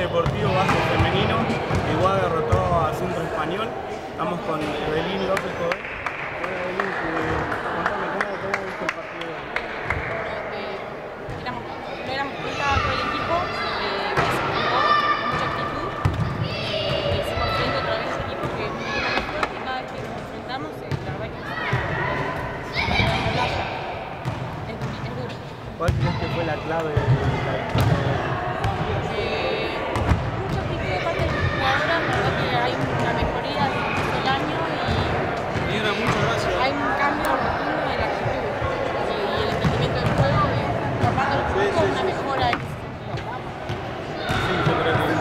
Deportivo Vasco Femenino. Igual derrotó a Centro Español. Estamos con Evelyn López Joven. Evelyn, contame cómo viste el partido. No éramos culpa por el equipo, que se jugó con mucha actitud. Hicimos frente otra vez al equipo que es muy fuerte y cada vez que nos enfrentamos, la verdad que es duro. ¿Cuál crees que fue la clave de la victoria? Mucha actitud de parte de las jugadoras, la verdad que hay una mejoría desde el año y hay un cambio rotundo de la actitud y el entendimiento del juego, formando el juego, una mejora en ese sentido. Sí, yo creo que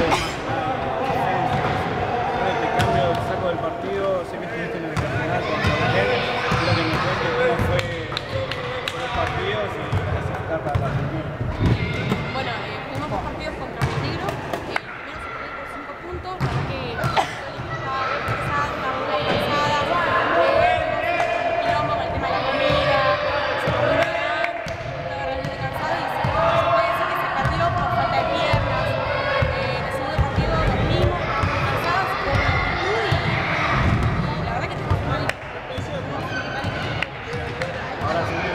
te cambio el saco del partido. Sé que estuviste en el nacional con Gabriel. Creo que me cuente cómo fue los partidos y la clasificar para la Argentina. Bueno, tuvimos dos partidos contra Montenegro. El primero se perdió por 5 puntos. La verdad que el equipo estaba muy cansado, estaba muy cansada. Quilombo con el tema de la comida. Se comió muy mal, estaba realmente cansado y se puede decir que se perdió por falta de piernas. En el segundo partido dormimos, estábamos muy cansados, se jugó con actitud y la verdad que tenemos muy mal equipo. Ahora sí.